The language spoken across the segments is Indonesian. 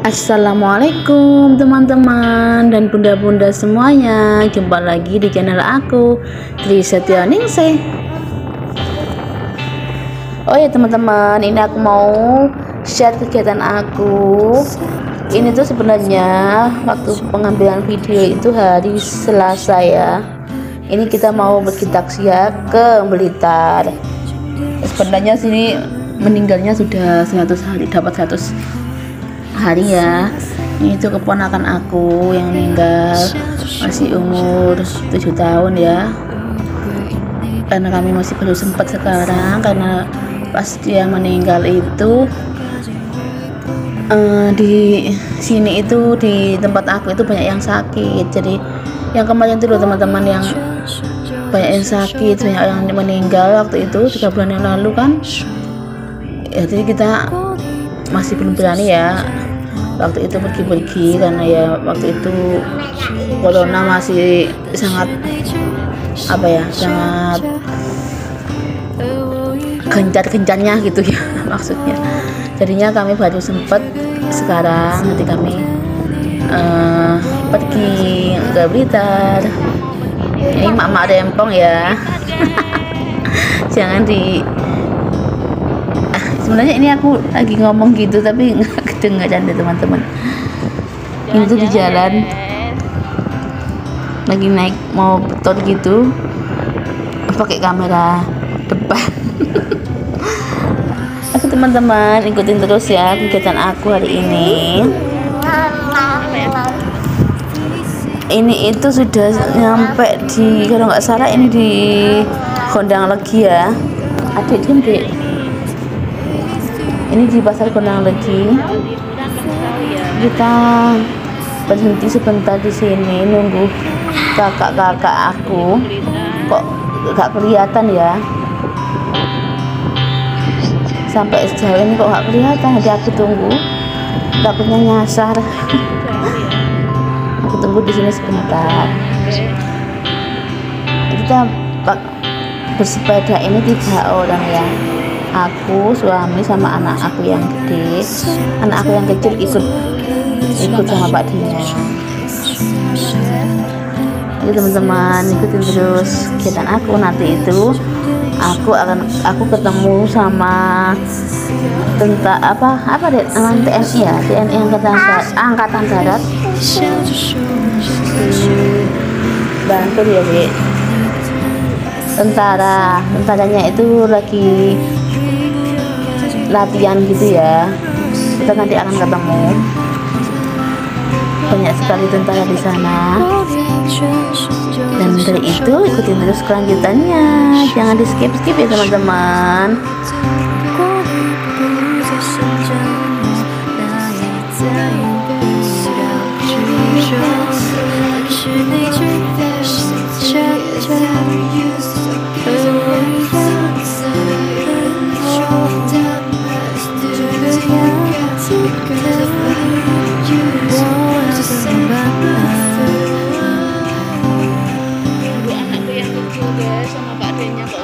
Assalamualaikum teman-teman dan bunda-bunda semuanya. Jumpa lagi di channel aku, Tri Setianingsih. Oh ya teman-teman, ini aku mau share kegiatan aku. Ini tuh sebenarnya waktu pengambilan video itu hari Selasa ya. Ini kita mau pergi takziah ke Blitar. Sebenarnya sini meninggalnya sudah 100 hari, dapat 100 hari ya. Ini tuh keponakan aku yang meninggal, masih umur 7 tahun ya, karena kami masih belum sempat sekarang, karena pas dia meninggal itu di sini itu di tempat aku itu banyak yang sakit. Jadi yang kemarin itu loh teman-teman, yang banyak yang sakit, banyak yang meninggal waktu itu 3 bulan yang lalu kan ya. Jadi kita masih belum berani ya waktu itu pergi-pergi, karena ya waktu itu corona masih sangat sangat gencar-gencarnya gitu ya maksudnya. Jadinya kami baru sempet sekarang, nanti kami pergi ke Blitar. Ini mak-mak rempong ya jangan di sebenarnya ini aku lagi ngomong gitu tapi nggak kedengaran deh teman-teman. Ini tuh di jalan lagi naik mau beton gitu, pakai kamera depan. Oke teman-teman, ikutin terus ya kegiatan aku hari ini. Ini itu sudah nyampe di, kalau nggak salah ini di Gondang Legi ya. Adik diem dek. Ini di pasar Gondang Legi. Kita berhenti sebentar di sini nunggu kakak-kakak aku. Kok gak kelihatan ya? Sampai sejauh ini kok gak kelihatan. Jadi aku tunggu. Takutnya nyasar. Aku tunggu di sini sebentar. Kita bersepeda ini 3 orang ya. Aku, suami, sama anak aku yang gede. Anak aku yang kecil ikut sama Pak Dina. Jadi teman-teman, ikutin terus kegiatan aku. Nanti itu aku ketemu sama tentang apa deh, TNI ya, TNI Angkatan Darat bantu ya dek. Tentaranya itu lagi latihan gitu ya. Kita nanti akan ketemu, banyak sekali tentara di sana. Dan dari itu ikutin terus kelanjutannya, jangan di skip ya teman-teman. Anakku yang kecil guys, sama Pak Denya kok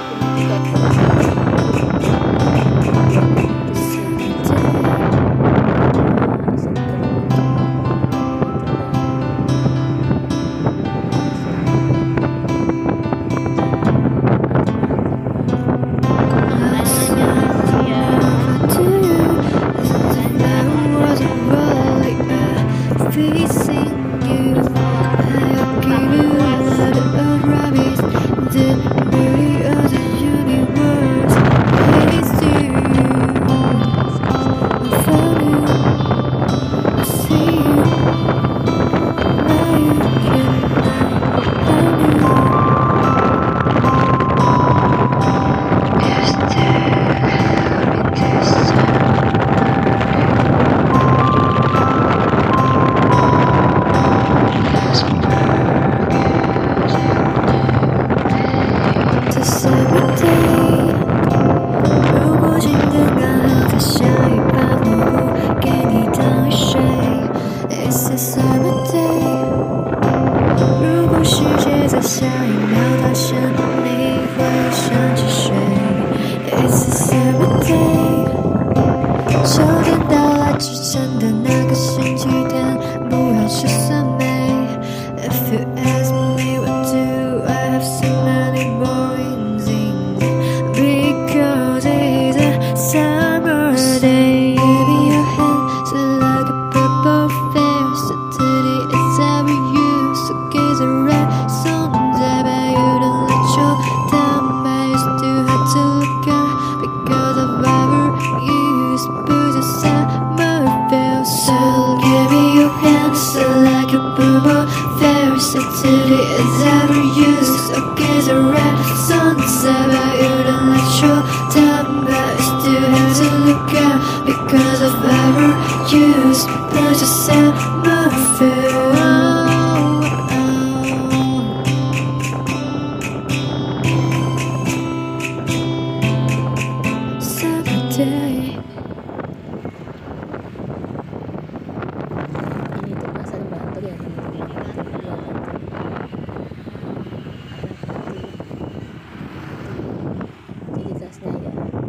because I've ever used. There's a summer day. Ini tuh pasar Bantul ya teman-teman. Ciri khasnya ya.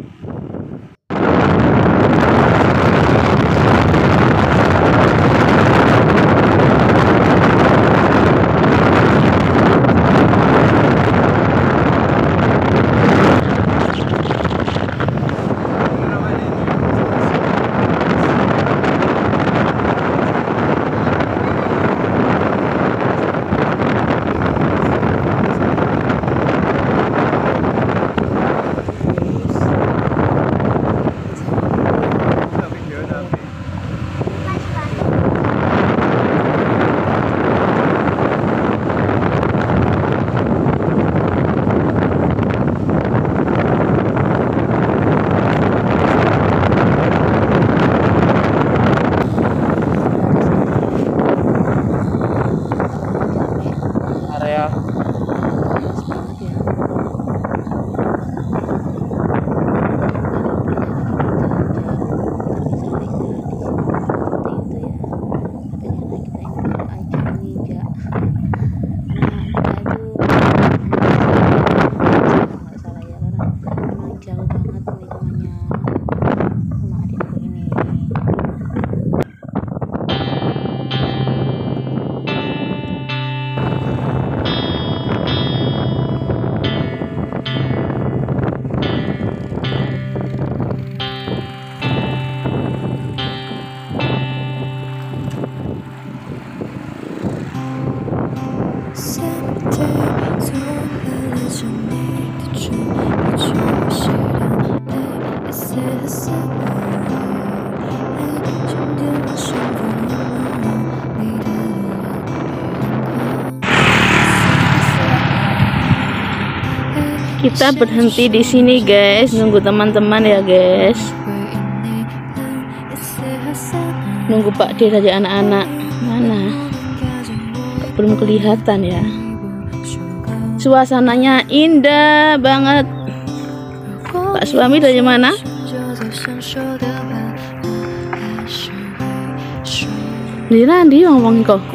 Area Panas banget ya. Kita berhenti di sini guys, nunggu teman-teman ya guys. Nunggu Pak D saja anak-anak. Mana? Belum kelihatan ya. Suasananya indah banget. Pak suami dari mana? Di Randi ngomong kok.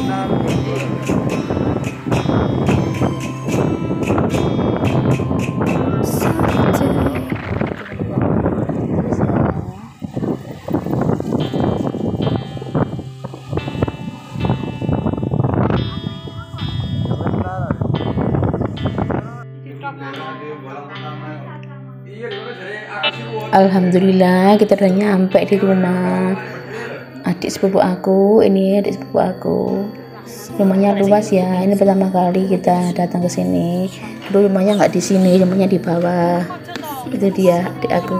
Alhamdulillah kita udah nyampe di rumah adik sepupu aku. Ini adik sepupu aku, rumahnya luas ya. Ini pertama kali kita datang ke sini. Dulu rumahnya nggak di sini, rumahnya di bawah. Itu dia adik aku.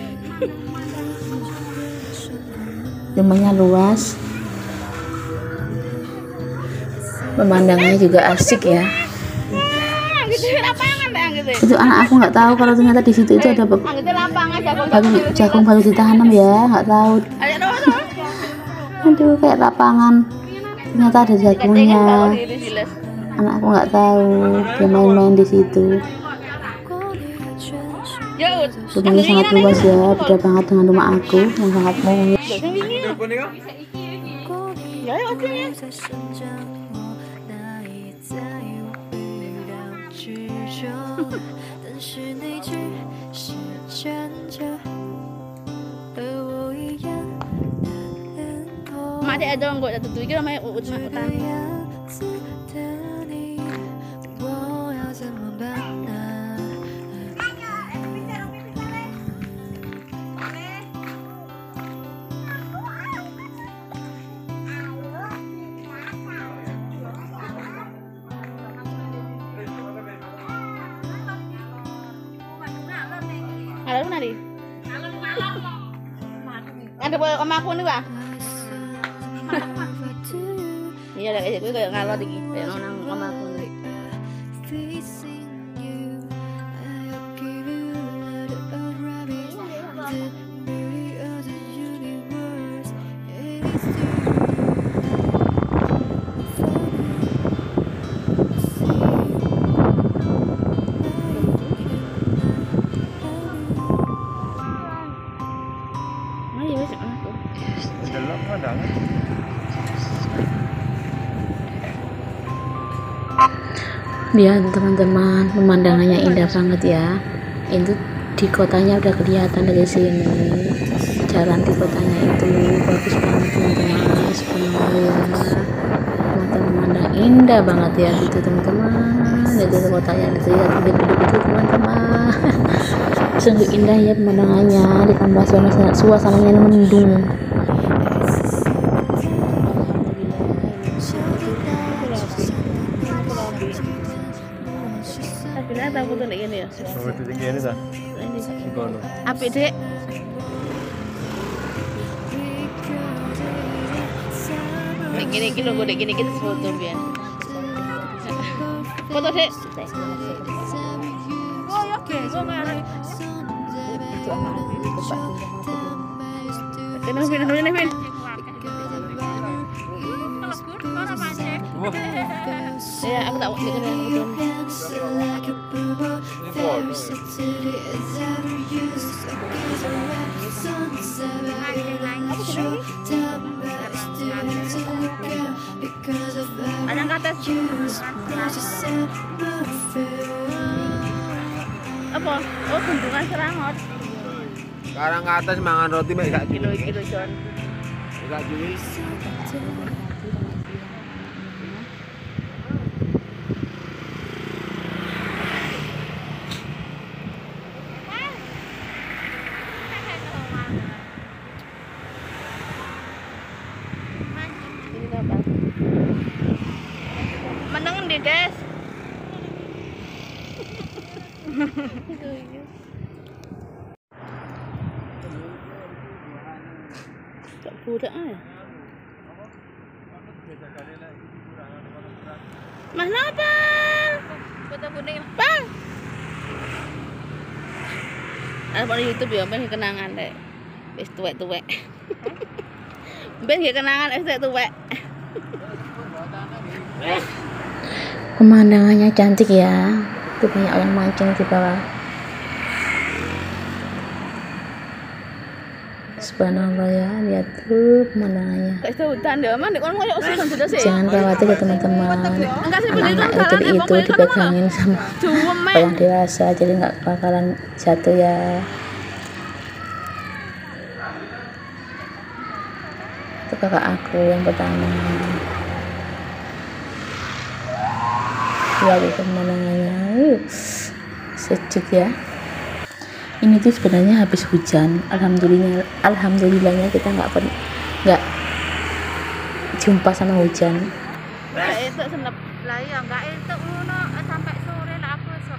Rumahnya luas, pemandangannya juga asik ya. Itu anak aku nggak tahu kalau ternyata di situ itu ada jagung baru ditanam ya, nggak tahu. Aduh, kayak lapangan, ternyata ada jagungnya. Anak aku nggak tahu, dia main-main di situ. Rumahnya sangat luas ya, beda banget dengan rumah aku yang sangat mungil. Mak dia ada orang buat satu tu, kira mai utang. Ada mana di? Ada boleh sama aku nih bang? Iya ada kayak gitu kayak ngalor lagi kayak nonang sama aku nih. Biar teman-teman, pemandangannya indah banget ya. Itu di kotanya udah kelihatan dari sini. Jalan di kotanya itu bagus banget teman-teman. Subhanallah ya. Pemandangan indah banget ya itu teman-teman. Itu kotanya dilihat begitu teman-teman. Sungguh indah ya pemandangannya, ditambah suasananya mendung. Bila tahu tuh gini ya. Oh, itu tinggi ini dah. Ini. Apik dek. Gini lo gue gini kita foto biar. Foto dek. Oh ya oke, gue ngarep. Ini ya, aku tak ada kata apa? Oh, bendungan Serangot. Sekarang ke atas mangan roti mek gak Kilo John. Gak jual. Menengen di des. Tak budak ah. Mana bang? Foto kuning bang. Ada pada YouTube ya, ben kenangan deh. Wis tuwek-tuwek. Ben kenangan wis tuwek. Pemandangannya cantik ya. Itu banyak orang mancing di bawah. Subhanallah ya, lihat tuh pemandangannya. Kayak itu hutan deh, man. Kon koyo season sudah sih. Jangan khawatir ya teman-teman, Enggak sih bener anak-anak YouTube itu dipegangin sama orang dewasa, jadi nggak bakalan jatuh ya. Itu kakak aku yang pertama. Lihat itu pemandangannya, sejuk ya. Ini tuh sebenarnya habis hujan, alhamdulillahnya kita nggak jumpa sama hujan. Kayak itu senep. Lah iya enggak entuk ngono sampai sore lah aku esok.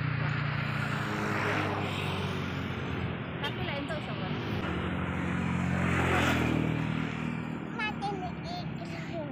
Tapi lah entuk sore. Mati iki.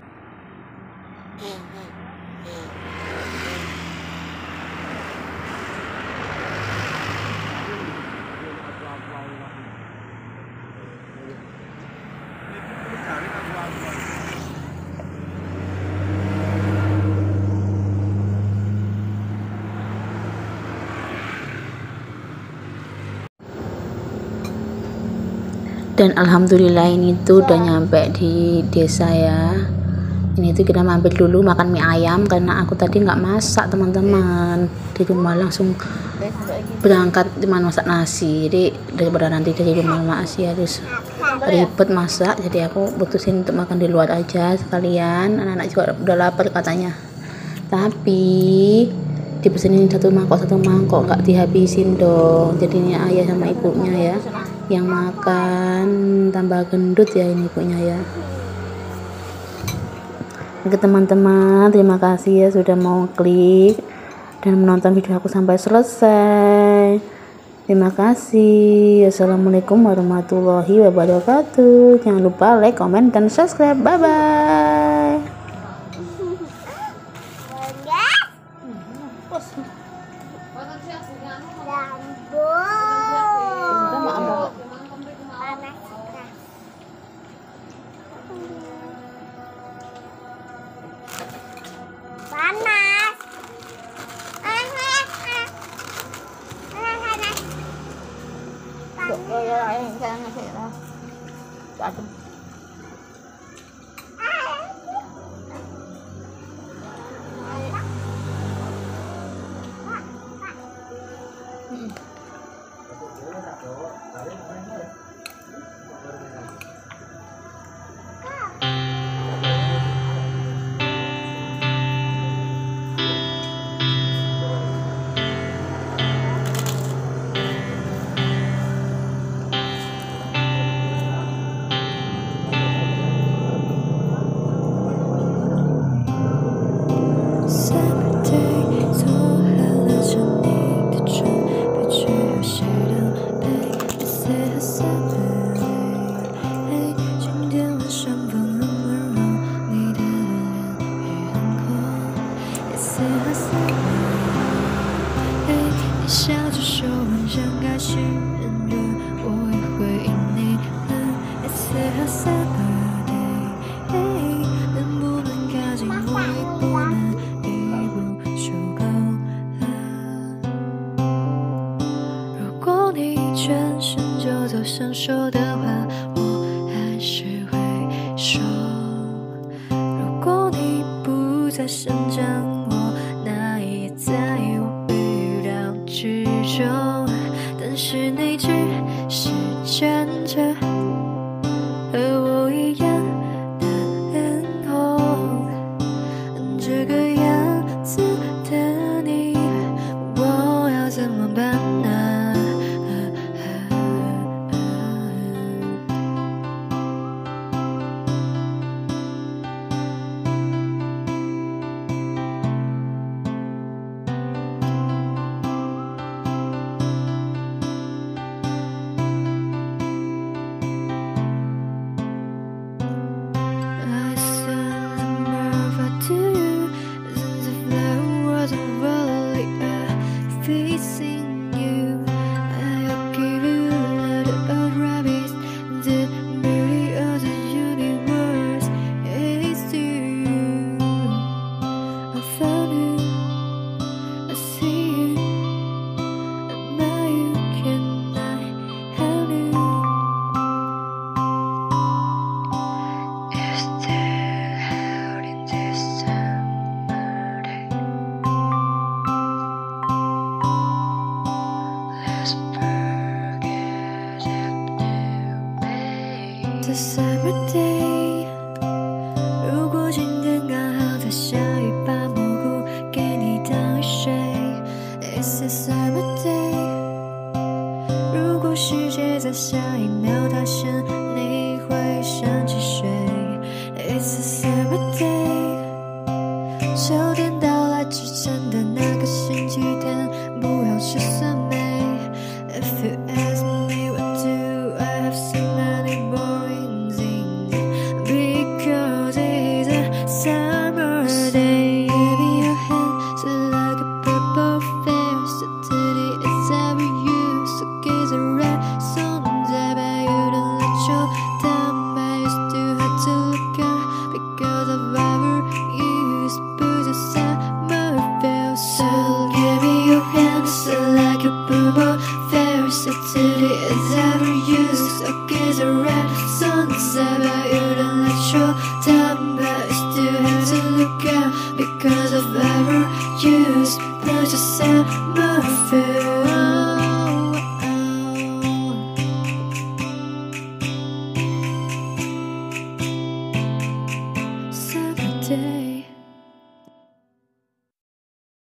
Dan alhamdulillah ini tuh udah nyampe di desa ya. Ini tuh kita mampir dulu makan mie ayam karena aku tadi nggak masak teman-teman, di rumah langsung berangkat cuman masak nasi. Jadi daripada nanti dari rumah masih harus ribet masak, jadi aku putusin untuk makan di luar aja sekalian. Anak-anak juga udah lapar katanya, tapi dipesenin satu mangkok nggak dihabisin dong. Jadinya ayah sama ibunya ya yang makan, tambah gendut ya ini ibunya ya. Oke teman-teman, terima kasih ya sudah mau klik dan menonton video aku sampai selesai. Terima kasih. Assalamualaikum warahmatullahi wabarakatuh. Jangan lupa like, comment, dan subscribe. Bye bye. Panas. 下一秒塌陷，你会想起谁 ？It's a summer day，秋天到来之前的那个星期天，不要是什么。